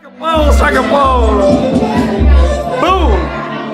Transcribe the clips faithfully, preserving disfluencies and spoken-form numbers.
Pose, strike a pose. Boom.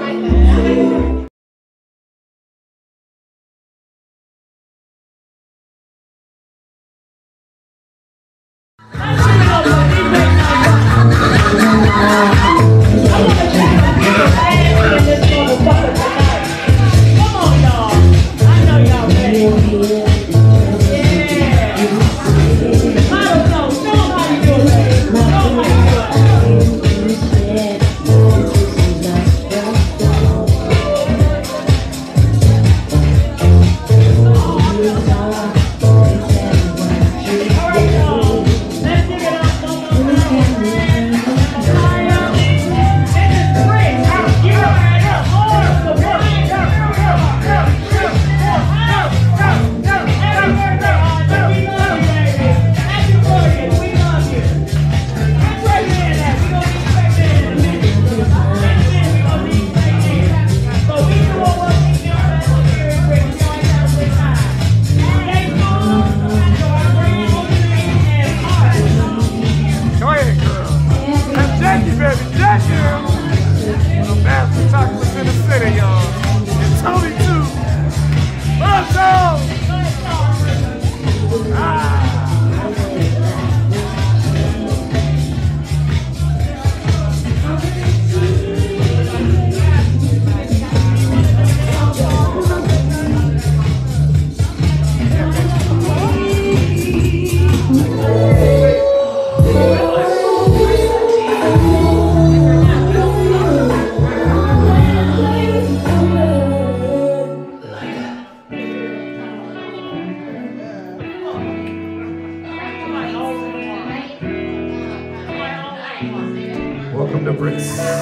Welcome to Brix.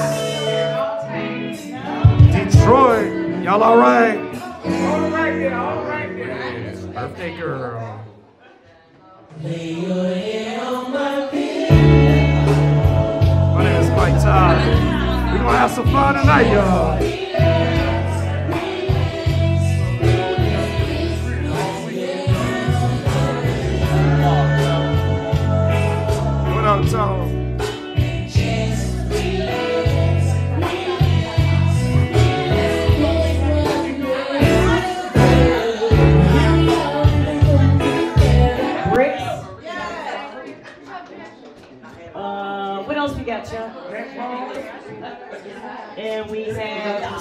Detroit, y'all all right? All right there, all right there. Birthday girl. Lay your head on my pillow. My name is Mike Todd. We're gonna have some fun tonight, y'all. What up, Tom? And we have,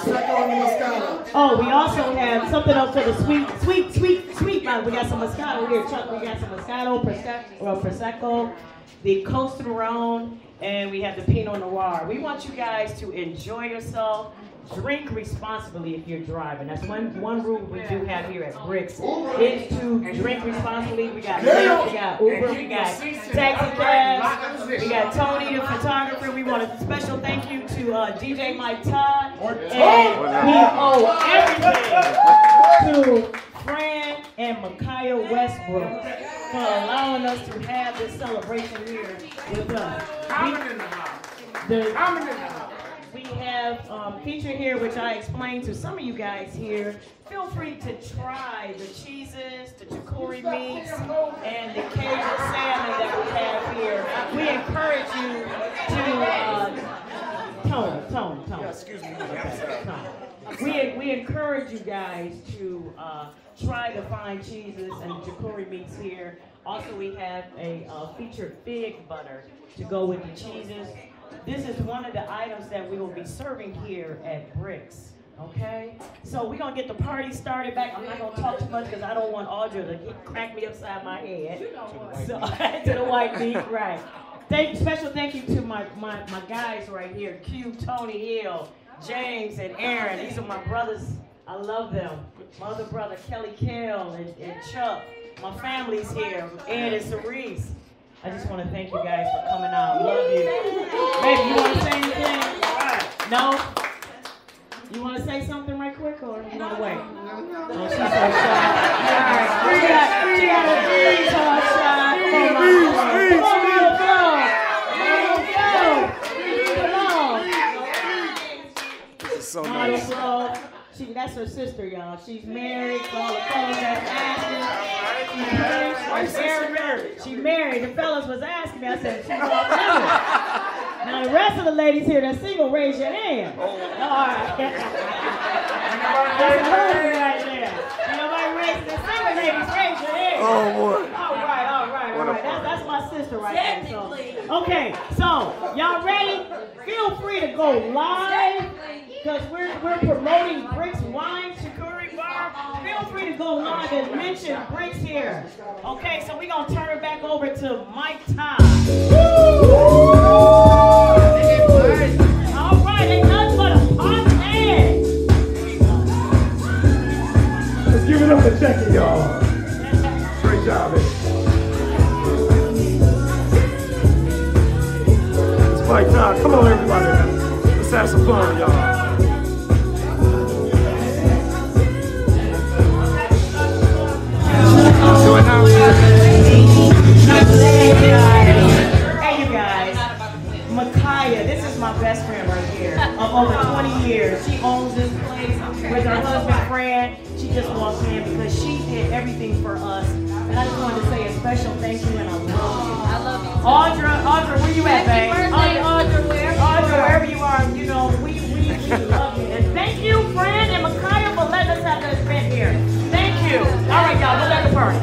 oh, we also have something else for the sweet, sweet, sweet, sweet man. We got some Moscato here, Chuck. We got some Moscato, Prosecco, well, Prosecco, the Costa Marron, and we have the Pinot Noir. We want you guys to enjoy yourself. Drink responsibly if you're driving. That's one one rule we do have here at Brix is to drink responsibly. We got Lyft, we got Uber, we got taxi cabs, we got Tony the photographer. We want a special thank you to uh, D J Mike Todd, and we owe everything to Fran and Micaiah Westbrook for allowing us to have this celebration here with us. Coming in the house. The, Coming in the house. We have um, featured here, which I explained to some of you guys here. Feel free to try the cheeses, the chicory meats, and the Cajun salmon that we have here. We encourage you to, uh, tone, tone, tone. Yeah, excuse me. Okay, tone. We, we encourage you guys to uh, try the fine cheeses and chicory meats here. Also, we have a uh, featured fig butter to go with the cheeses. This is one of the items that we will be serving here at Brix, okay? So we're gonna get the party started back. I'm not gonna talk too much because I don't want Audra to get, crack me upside my head. So, to the white meat, right. Thank, special thank you to my, my, my guys right here, Q, Tony Hill, James, and Aaron. These are my brothers. I love them. My other brother, Kelly Kell, and, and Chuck. My family's here, Ed and Cerise. I just want to thank you guys for coming out. Love you. Baby, you want to say anything? No? You want to say something right quick, or you want to wait? Oh, she's so shy. All right. She got, she got a big tall shy. Come on, go. Come on, go. Come on. This is so Model nice. Flow. She, that's her sister, y'all. She's married. For all the fellas that's asking. She's married. Why is she married? She married. The fellas was asking me. I said, she's off limits. Now the rest of the ladies here that's single, raise your hand. Oh. All right. That's a husband right there. Ain't nobody raising the single ladies, raise your hand. Oh boy. All right, all right, all right. That's, that's my sister right there. So. Okay, so y'all ready? Feel free to go live because we're we're promoting Brix Wine Chicory Bar. Feel free to go live and mention Brix here. Okay, so we're gonna turn it back over to Mike Todd. All right, ain't nothing but a hot man. Let's give it up to Jackie, y'all. Great job, man. It's Mike Todd. Come on, everybody. Let's have some fun, y'all. Do it now. Hey, you guys. Micaiah, this is my best friend right here of over twenty years. She owns this place with her husband, Fran. She just walked in because she did everything for us. And I just wanted to say a special thank you and I love you. I love you. Audra, Audra, where you at, babe? Happy birthday, Audra, wherever Audra, wherever you are, you know, we, we, we love you. And thank you, Fran and Micaiah, for letting us have this event here. Thank you. All right, y'all, we'll let the party.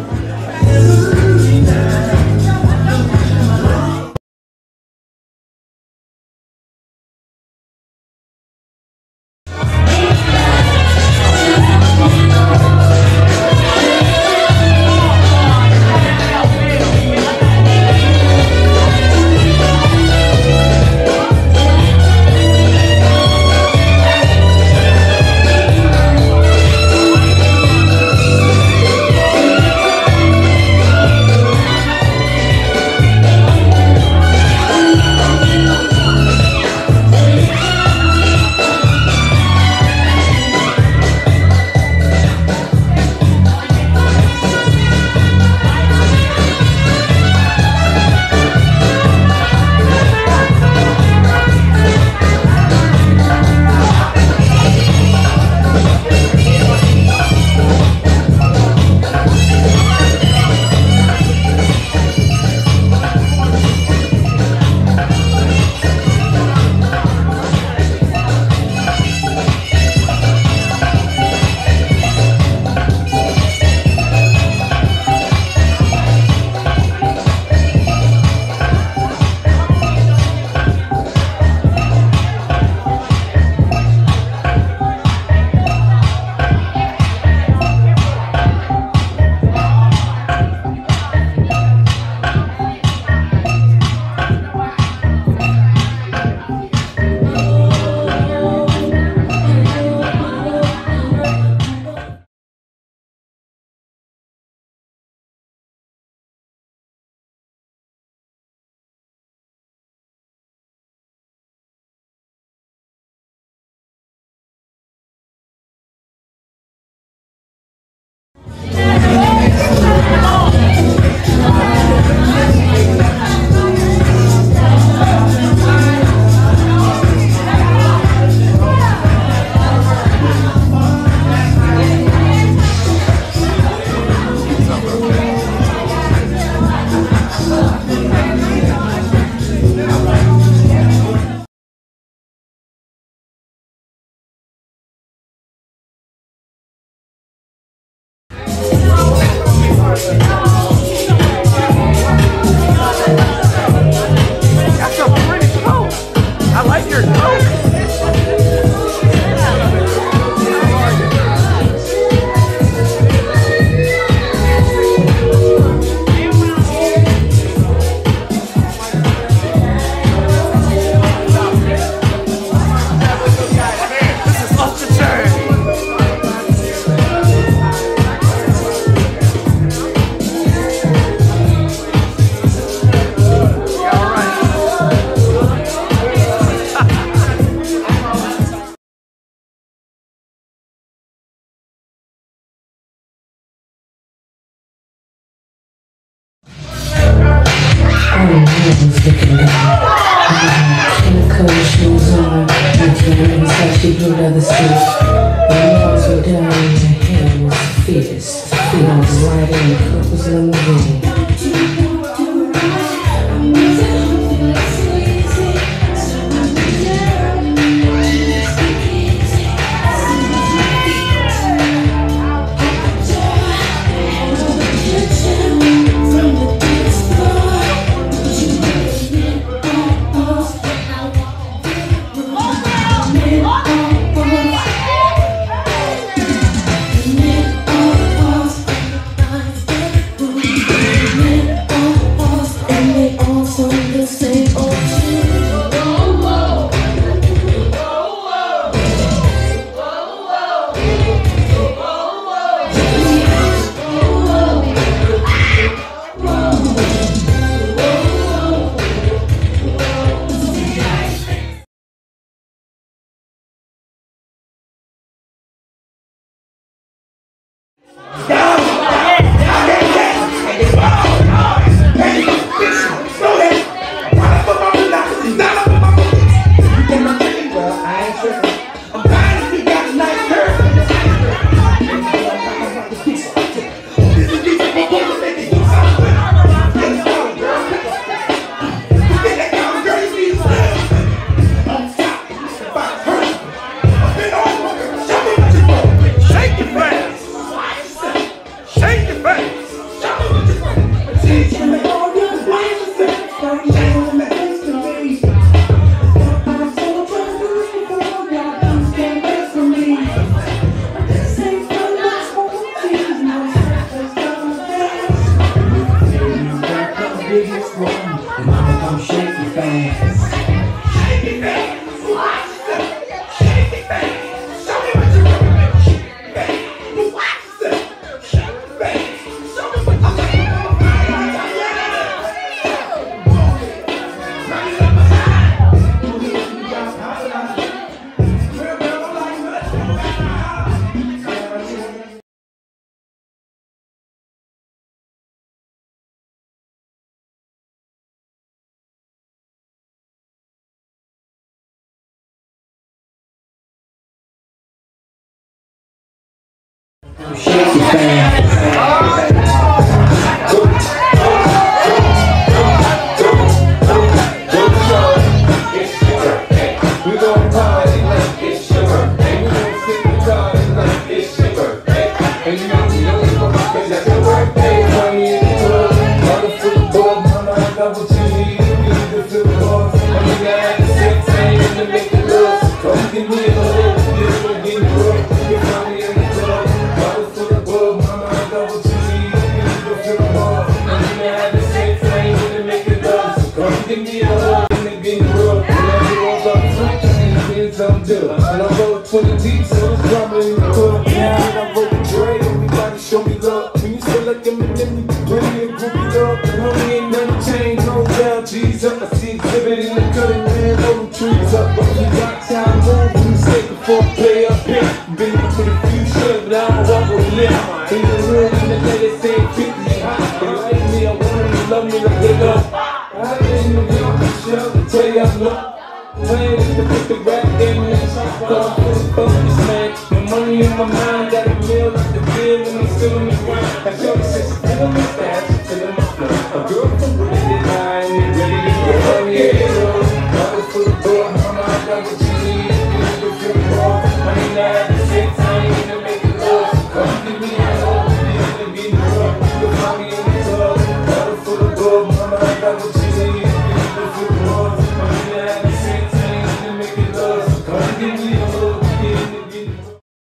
twenty deep, so it's drama in the club. Yeah, I wrote the Dre, everybody show me love. When you feel like I'm in them, really a groupie up. Homie, ain't nothing changed, no down, G's up. I see exhibit in the cutting, man, all them trees up. But we watch how I move, when you say before I play up here. Been with a few shows, but I don't walk with limp. In the room, in the lady saying fifty hot. They like me, I want them to love me like they love. I didn't know you on the show, to tell you I'm not. Playing is to put the rap game in the top, so I'm fully focused, man. The money in my mind, got a meal like the bill, and I'm still in the grind. I show you since you feel my style, she feeling my flow. A girl from Brix is mine, and ready to go. Oh yeah, bro. I was full of door, mama, I got what you need. You can feel the ball. Money now at the same time, you can make it love. Come give me a hug, you can be in the rug. You can find me in the club. I was full of door, mama, I got what you need. You can feel the ball. Money now at the same time, you can make it love. Come give me a hug, you can be in the rug.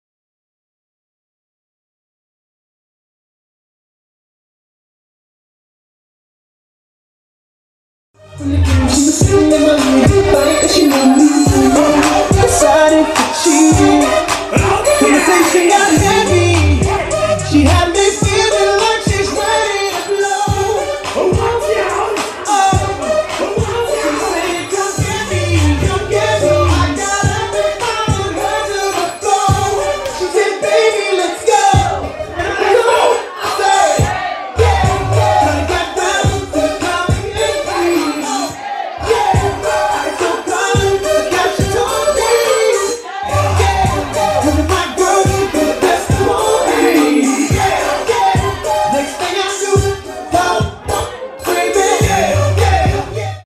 Decided to cheat. Conversation got heavy. She had me feeling like she's ready to blow. Oh, she said, come get me, come get me. I got everybody her to the floor. She said, baby, let's go. Come on, say, yeah, yeah. I got down to coming and free. Yeah, I so come, I got you told me. Yeah, cause if I go, you do the best for me. Yeah, yeah. Next thing I do, go, baby. Yeah, yeah, yeah.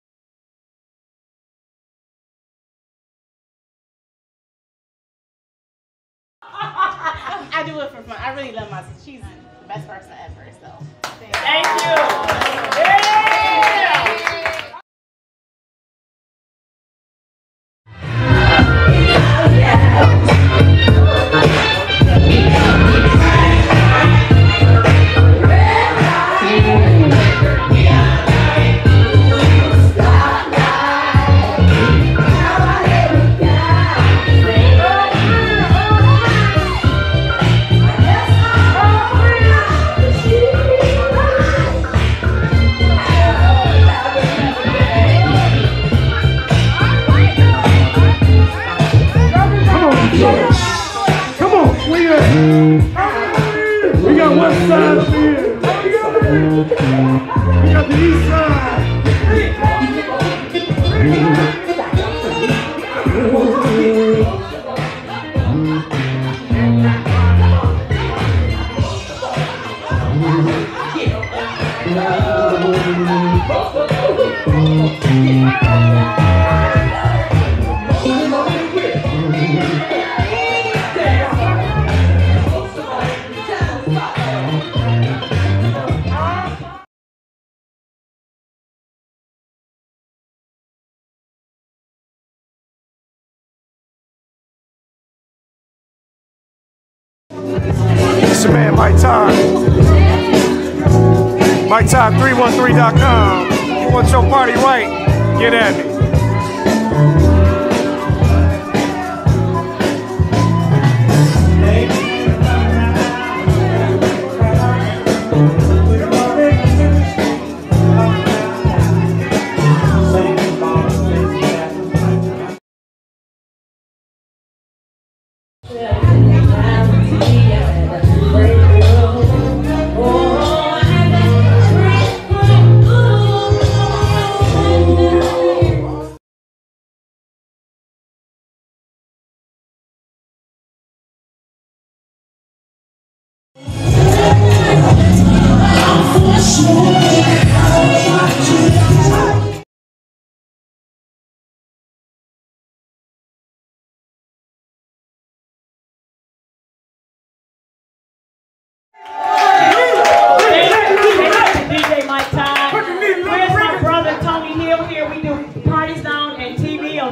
I do it for fun. I really love my sister. She's the best person ever. So Thank you. Yeah. Come on, swing it. We got west side up here. We got the east side. It's your man Mike Todd. Mike Todd three one three dot com. You want your party right? Get at me.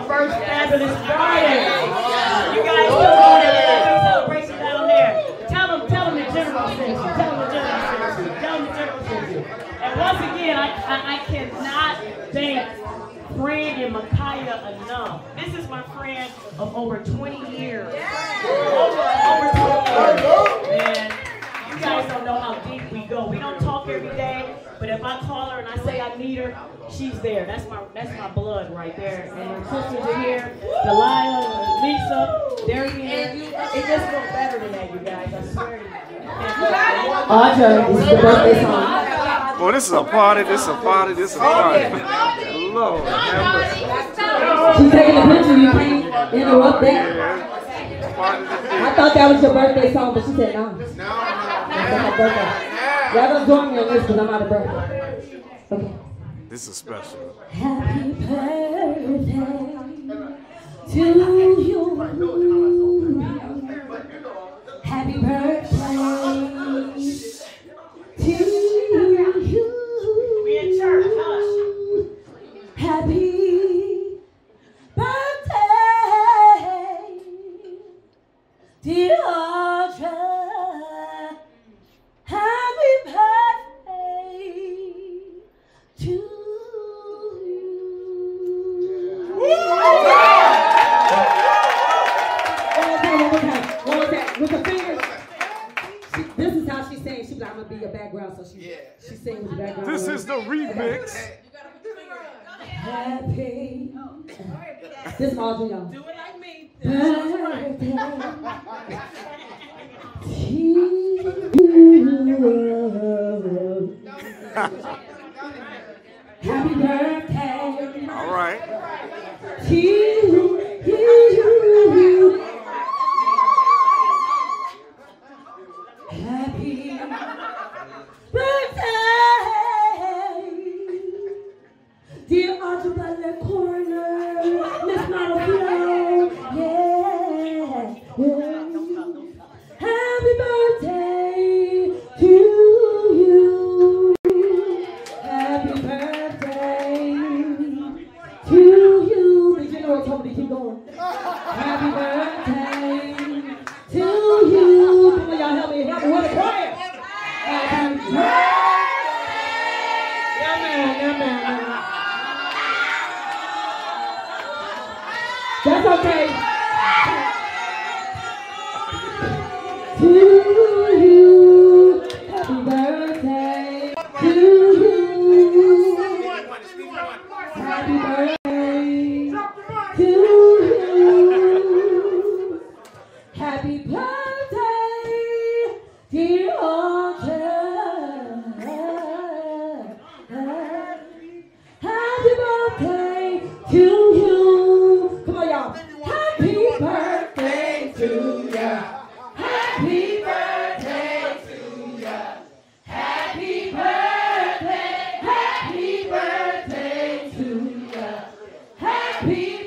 our first fabulous Friday. You guys still going to the celebration down there. Tell them, tell them the general sent you. Tell them the general sent you. Tell them the general sent you. And once again, I, I, I cannot thank Fran and Micaiah enough. This is my friend of over twenty years. Over, over twenty years. And you guys don't know how deep we go. We don't talk every day, but if I call her and I say I need her, she's there. That's my that's my blood right there. And her sisters are here. Delilah, Lisa, they're here. It just goes better than that, you guys. I swear to you. Audra, this is the birthday song. Boy, this is a party, this is a party, this is a party. Lord, have mercy. She's taking a picture, you can't interrupt that. I thought that was your birthday song, but she said no. That's my birthday. Y'all gonna join me on this because I'm out of breath. Okay. This is special. Happy birthday to you. Happy birthday to you. We in church, hush. Happy birthday, dear Audra. Happy birthday to you. With the fingers. She, this is how she sings. She's like, I'm gonna be your background, so she yeah. she sings with the background. This is the remix. Happy. This is Audrey, y'all. Do it like me. Birthday. Happy birthday. All right. To you. you. Happy birthday, dear Audrey Butler Corner, Miss Mama Flo, yeah, yeah. Happy birthday to you. Happy birthday to you. The general told me to keep going. Happy birthday to you. Come on, y'all help me. Help me with a choir. Happy birthday. Yeah, man, yeah, man, man. That's okay. To you. Happy birthday to you. Happy birthday to you. Happy birthday, dear Audra. Happy birthday to you. Come on, y'all. Happy birthday to ya. Happy birthday to ya. Happy birthday. Happy birthday to ya. Happy